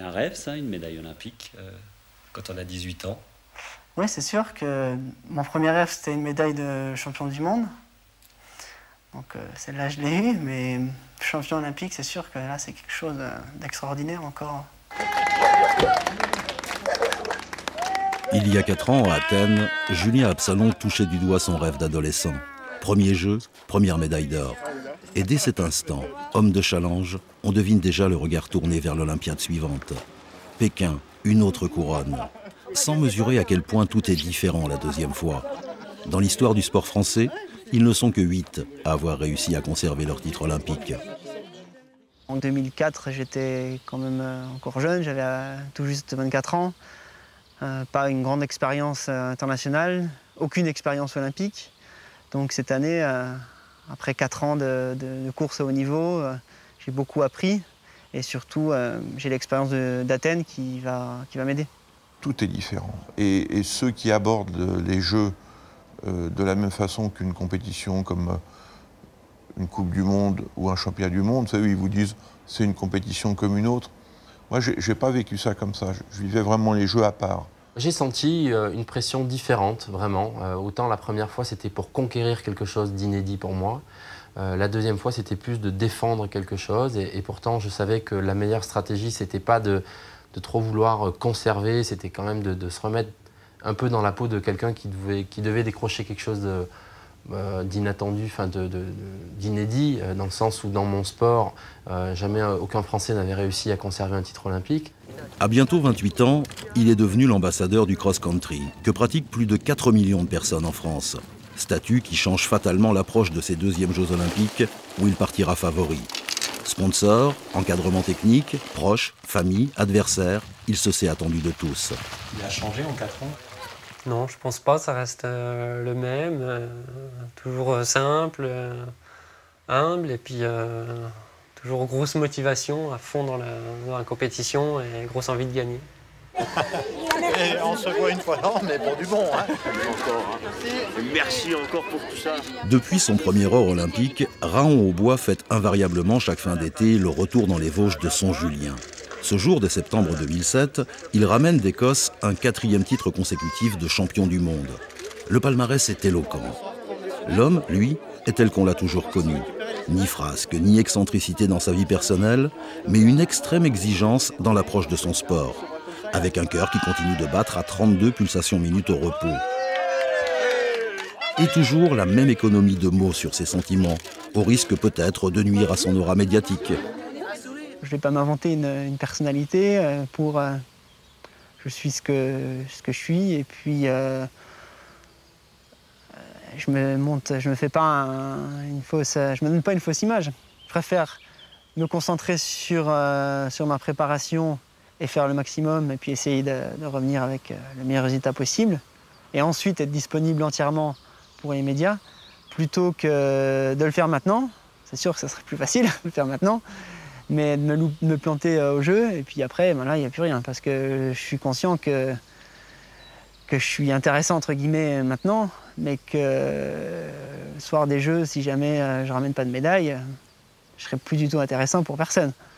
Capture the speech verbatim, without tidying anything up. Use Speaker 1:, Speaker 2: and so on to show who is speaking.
Speaker 1: un rêve, ça, une médaille olympique, euh, quand on a dix-huit ans?
Speaker 2: Oui, c'est sûr que mon premier rêve, c'était une médaille de champion du monde. Donc euh, celle-là, je l'ai eue, mais champion olympique, c'est sûr que là, c'est quelque chose d'extraordinaire encore.
Speaker 3: Il y a quatre ans, à Athènes, Julien Absalon touchait du doigt son rêve d'adolescent. Premier jeu, première médaille d'or. Et dès cet instant, homme de challenge, on devine déjà le regard tourné vers l'Olympiade suivante. Pékin, une autre couronne. Sans mesurer à quel point tout est différent la deuxième fois. Dans l'histoire du sport français, ils ne sont que huit à avoir réussi à conserver leur titre olympique.
Speaker 2: En deux mille quatre, j'étais quand même encore jeune, j'avais tout juste vingt-quatre ans. Euh, pas une grande expérience euh, internationale, aucune expérience olympique. Donc cette année, euh, après quatre ans de, de, de course à haut niveau, euh, j'ai beaucoup appris. Et surtout, euh, j'ai l'expérience d'Athènes qui va, qui va m'aider.
Speaker 4: Tout est différent. Et, et ceux qui abordent les Jeux euh, de la même façon qu'une compétition comme euh, une Coupe du Monde ou un Championnat du Monde, eux, ils vous disent c'est une compétition comme une autre. Moi, je n'ai pas vécu ça comme ça. Je, je vivais vraiment les Jeux à part.
Speaker 5: J'ai senti euh, une pression différente, vraiment. Euh, autant la première fois, c'était pour conquérir quelque chose d'inédit pour moi. Euh, la deuxième fois, c'était plus de défendre quelque chose. Et, et pourtant, je savais que la meilleure stratégie, c'était pas de, de trop vouloir conserver, c'était quand même de, de se remettre un peu dans la peau de quelqu'un qui devait, qui devait décrocher quelque chose de, euh, d'inattendu, enfin de, de, de, d'inédit, euh, dans le sens où dans mon sport, euh, jamais euh, aucun Français n'avait réussi à conserver un titre olympique.
Speaker 3: À bientôt vingt-huit ans, il est devenu l'ambassadeur du cross-country, que pratiquent plus de quatre millions de personnes en France. Statut qui change fatalement l'approche de ses deuxièmes Jeux olympiques, où il partira favori. Sponsor, encadrement technique, proches, famille, adversaires, il se sait attendu de tous.
Speaker 1: Il a changé en quatre ans?
Speaker 6: Non, je pense pas, ça reste euh, le même, euh, toujours euh, simple, euh, humble, et puis euh, toujours grosse motivation, à fond dans la, dans la compétition et grosse envie de gagner.
Speaker 7: Et on se voit une fois l'an, mais pour du bon. Hein.
Speaker 8: Encore, hein. Merci encore pour tout ça.
Speaker 3: Depuis son premier or olympique, Raon Aubois fête invariablement chaque fin d'été le retour dans les Vosges de son Julien. Ce jour de septembre deux mille sept, il ramène d'Écosse un quatrième titre consécutif de champion du monde. Le palmarès est éloquent. L'homme, lui, est tel qu'on l'a toujours connu. Ni frasque, ni excentricité dans sa vie personnelle, mais une extrême exigence dans l'approche de son sport, avec un cœur qui continue de battre à trente-deux pulsations minutes au repos. Et toujours la même économie de mots sur ses sentiments, au risque peut-être de nuire à son aura médiatique.
Speaker 2: Je ne vais pas m'inventer une, une personnalité pour... Euh, je suis ce que, ce que je suis, et puis... Euh, je me monte, je me fais pas un, une fausse... Je me donne pas une fausse image. Je préfère me concentrer sur, euh, sur ma préparation et faire le maximum, et puis essayer de, de revenir avec le meilleur résultat possible. Et ensuite être disponible entièrement pour les médias, plutôt que de le faire maintenant. C'est sûr que ça serait plus facile de le faire maintenant, mais de me, de me planter au jeu, et puis après, ben là, il n'y a plus rien, parce que je suis conscient que, que je suis intéressant, entre guillemets, maintenant, mais que le soir des Jeux, si jamais je ne ramène pas de médaille, je ne serai plus du tout intéressant pour personne.